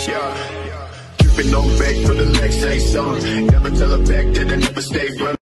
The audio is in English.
Yeah, keeping on back for the next say something. Never tell her back that I never stay running.